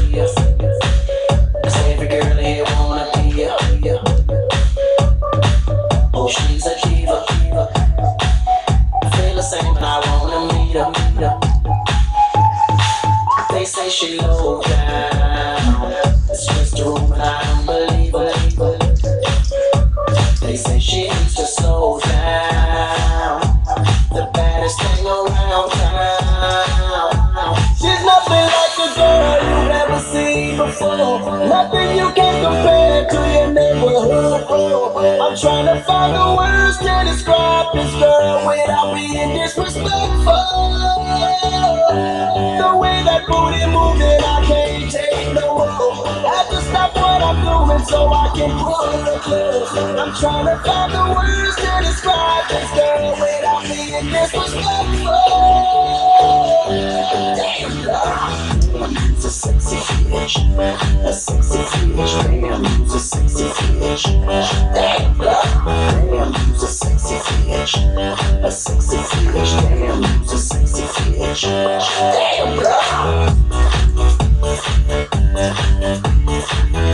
'Cause every girl here wanna be ya. Oh, she's a diva. I feel the same, and I wanna meet her. They say she low down. It's just a rumor, and I don't believe her. They say she needs to slow down. The baddest thing around town. She's nothing like a girl you've ever seen before. Nothing you can compare to your neighborhood. I'm trying to find the words to describe this girl without being disrespectful. The way that booty moves and I can't take no more. I have to stop what I'm doing so I can pull her close. I'm trying to find the words to describe this girl without being disrespectful. Damn, Lord, use a sexy bitch, a sexy bitch. Damn, use a sexy bitch. Damn, Lord, damn, use a sexy bitch, a sexy bitch. Damn, use a sexy bitch. Damn,